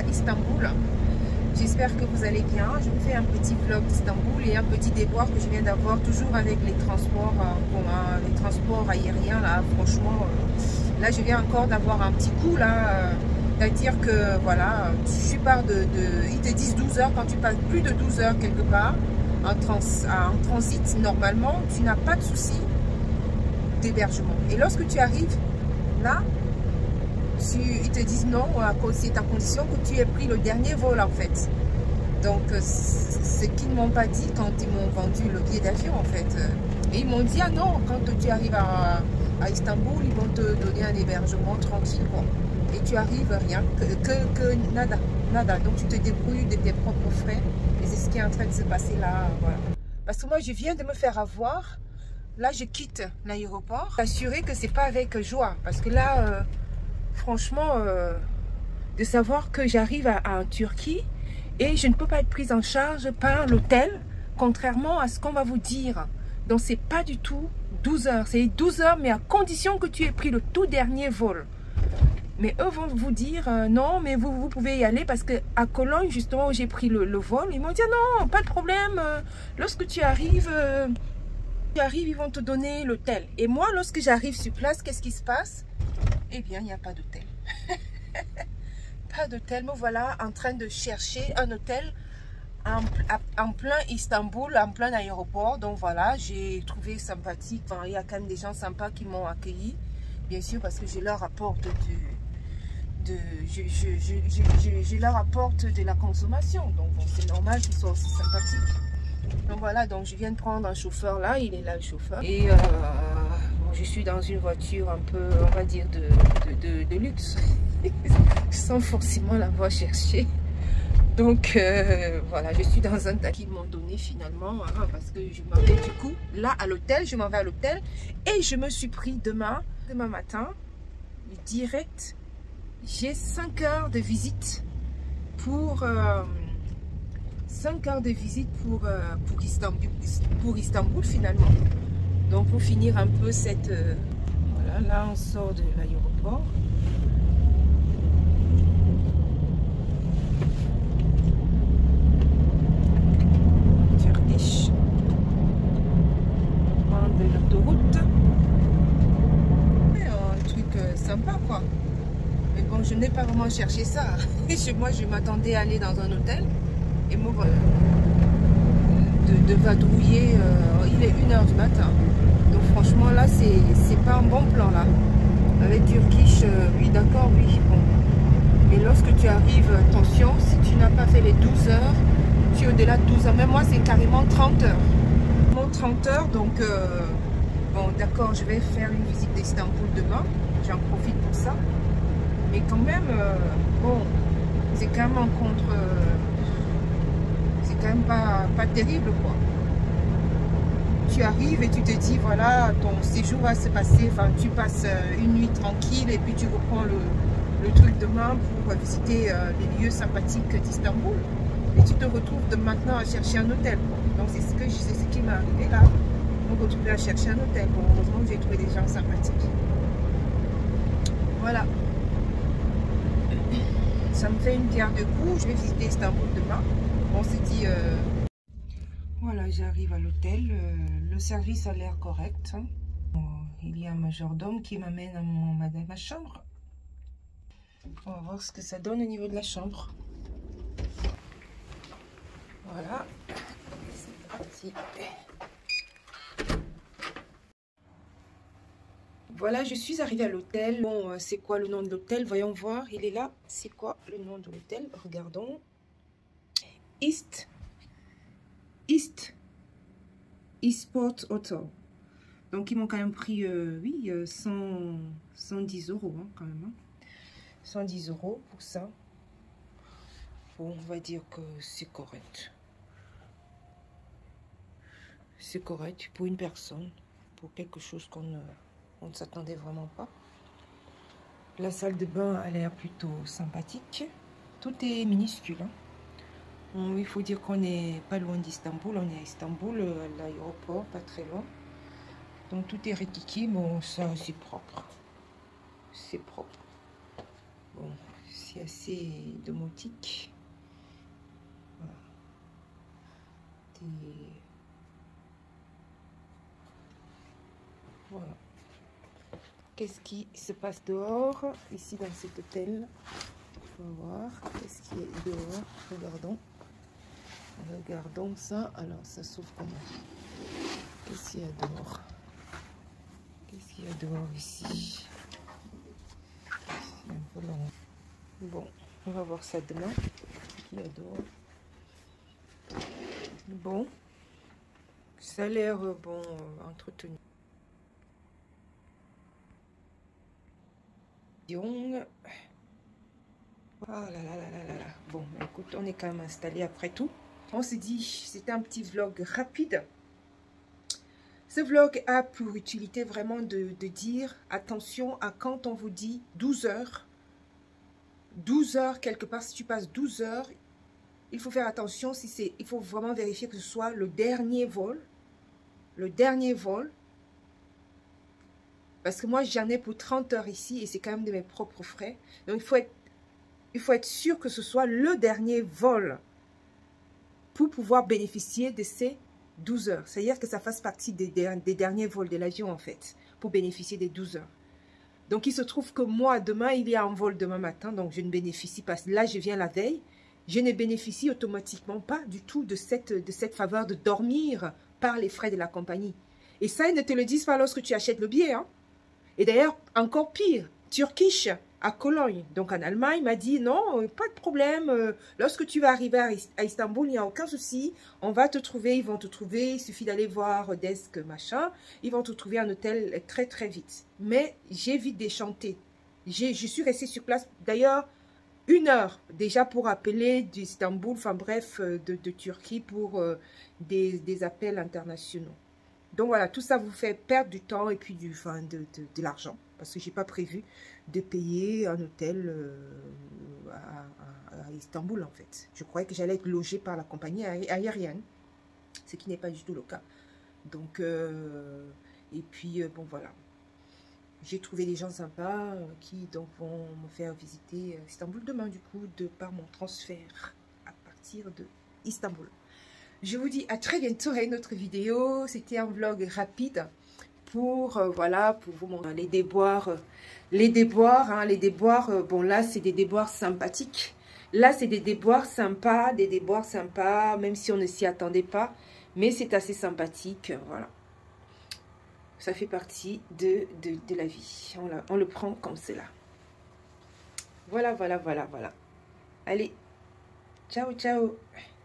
Istanbul. J'espère que vous allez bien. Je vous fais un petit vlog d'Istanbul et un petit déboire que je viens d'avoir toujours avec les transports les transports aériens. Là, franchement, là je viens encore d'avoir un petit coup là. C'est-à-dire que voilà, tu pars ils te disent 12 heures, quand tu passes plus de 12 heures quelque part en transit, normalement, tu n'as pas de souci d'hébergement. Et lorsque tu arrives là, ils te disent non, c'est à condition que tu aies pris le dernier vol en fait. Donc, ce qu'ils ne m'ont pas dit quand ils m'ont vendu le billet d'avion en fait. Et ils m'ont dit, ah non, quand tu arrives à Istanbul, ils vont te donner un hébergement tranquille quoi. Et tu arrives rien, que nada, nada. Donc tu te débrouilles de tes propres frais. Et c'est ce qui est en train de se passer là, voilà. Parce que moi, je viens de me faire avoir. Là, je quitte l'aéroport. Assurer que c'est pas avec joie. Parce que là, franchement, de savoir que j'arrive en Turquie et je ne peux pas être prise en charge par l'hôtel, contrairement à ce qu'on va vous dire. Donc, c'est pas du tout 12 heures. C'est 12 heures, mais à condition que tu aies pris le tout dernier vol. Mais eux vont vous dire non, mais vous pouvez y aller parce que à Cologne, justement, où j'ai pris le vol, ils m'ont dit non, pas de problème. Lorsque tu arrives, ils vont te donner l'hôtel. Et moi, lorsque j'arrive sur place, qu'est-ce qui se passe? Eh bien, il n'y a pas d'hôtel. Pas d'hôtel. Me voilà en train de chercher un hôtel en plein Istanbul, en plein aéroport. Donc voilà, j'ai trouvé sympathique. Enfin, il y a quand même des gens sympas qui m'ont accueilli. Bien sûr, parce que je leur apporte je leur apporte de la consommation, donc bon, c'est normal qu'ils soient aussi sympathiques. Donc voilà, donc je viens de prendre un chauffeur là, il est là le chauffeur, et bon, je suis dans une voiture un peu, on va dire, de luxe, sans forcément l'avoir cherché. Donc voilà, je suis dans un taxi qu'ils m'ont donné finalement, hein, parce que je m'en vais du coup là à l'hôtel, je m'en vais à l'hôtel et je me suis pris demain matin, direct. J'ai 5 heures de visite pour 5 heures de visite pour Istanbul finalement. Donc pour finir un peu cette voilà, là on sort de l'aéroport. Turkish. De l'autoroute. Un truc sympa quoi. Mais bon, je n'ai pas vraiment cherché ça. Chez moi, je m'attendais à aller dans un hôtel. Et moi, de vadrouiller, il est 1 h du matin. Donc franchement, là, c'est pas un bon plan, là. Avec Turkish, oui, d'accord, oui. Bon. Mais lorsque tu arrives, attention, si tu n'as pas fait les 12 heures, tu es au-delà de 12 heures. Même moi, c'est carrément 30 heures. 30 heures, donc, bon, d'accord, je vais faire une visite d'Istanbul demain. J'en profite pour ça. Mais quand même, bon, c'est quand même c'est quand même pas terrible quoi. Tu arrives et tu te dis voilà, ton séjour va se passer, enfin tu passes une nuit tranquille et puis tu reprends le truc demain pour visiter les lieux sympathiques d'Istanbul. Et tu te retrouves de maintenant à chercher un hôtel quoi. Donc c'est ce qui m'est arrivé là. Donc retrouver à chercher un hôtel. Bon, heureusement que j'ai trouvé des gens sympathiques. Voilà. Ça me fait une pierre de coups. Je vais visiter Istanbul demain. On s'est dit... Voilà, j'arrive à l'hôtel. Le service a l'air correct. Hein. Il y a un majordome qui m'amène à ma chambre. On va voir ce que ça donne au niveau de la chambre. Voilà. C'est parti. Voilà, je suis arrivée à l'hôtel. Bon, c'est quoi le nom de l'hôtel? Voyons voir, il est là. C'est quoi le nom de l'hôtel? Regardons. Eastport Hotel. Donc, ils m'ont quand même pris, oui, 110 euros, hein, quand même. Hein. 110 euros pour ça. Bon, on va dire que c'est correct. C'est correct pour une personne, pour quelque chose qu'on ne s'attendait vraiment pas. La salle de bain a l'air plutôt sympathique. Tout est minuscule. Hein. Bon, il faut dire qu'on n'est pas loin d'Istanbul. On est à Istanbul, à l'aéroport, pas très loin. Donc tout est rikiki. Bon, ça c'est propre. C'est propre. Bon, ici C'est assez domotique. Voilà. Voilà. Qu'est-ce qui se passe dehors, ici dans cet hôtel? On va voir qu'est-ce qui est dehors. Regardons. Regardons ça. Alors, ça s'ouvre comment? Qu'est-ce qu'il y a dehors? Qu'est-ce qu'il y a dehors ici? C'est un peu long. Bon, on va voir ça demain. Qu'est-ce qu'il y a dehors? Bon, ça a l'air bon, entretenu. Ah là là là là là là. Bon, écoute, on est quand même installé après tout. On s'est dit, c'était un petit vlog rapide. Ce vlog a pour utilité vraiment de dire attention à quand on vous dit 12 heures. 12 heures, quelque part, si tu passes 12 heures, il faut faire attention. Il faut vraiment vérifier que ce soit le dernier vol. Le dernier vol. Parce que moi, j'en ai pour 30 heures ici et c'est quand même de mes propres frais. Donc, il faut être sûr que ce soit le dernier vol pour pouvoir bénéficier de ces 12 heures. C'est-à-dire que ça fasse partie des derniers vols de l'avion, en fait, pour bénéficier des 12 heures. Donc, il se trouve que moi, demain, il y a un vol demain matin, donc je ne bénéficie pas. Là, je viens la veille. Je ne bénéficie automatiquement pas du tout de cette faveur de dormir par les frais de la compagnie. Et ça, ils ne te le disent pas lorsque tu achètes le billet, hein. Et d'ailleurs, encore pire, Turkish à Cologne, donc en Allemagne, m'a dit non, pas de problème. Lorsque tu vas arriver à Istanbul, il n'y a aucun souci. On va te trouver, ils vont te trouver. Il suffit d'aller voir desk machin. Ils vont te trouver un hôtel très très vite. Mais j'ai vite déchanté. Je suis restée sur place. D'ailleurs, 1 heure déjà pour appeler d'Istanbul, enfin bref, de Turquie pour des appels internationaux. Donc voilà, tout ça vous fait perdre du temps et puis de l'argent. Parce que je n'ai pas prévu de payer un hôtel à Istanbul en fait. Je croyais que j'allais être logée par la compagnie aérienne. Ce qui n'est pas du tout le cas. Donc, et puis bon voilà. J'ai trouvé des gens sympas qui donc vont me faire visiter Istanbul demain du coup par mon transfert à partir de Istanbul. Je vous dis à très bientôt à une autre vidéo. C'était un vlog rapide pour voilà, pour vous montrer les déboires. Les déboires, bon là c'est des déboires sympathiques. Là c'est des déboires sympas, même si on ne s'y attendait pas. Mais c'est assez sympathique, voilà. Ça fait partie de la vie. On le prend comme cela. Voilà. Allez, ciao, ciao.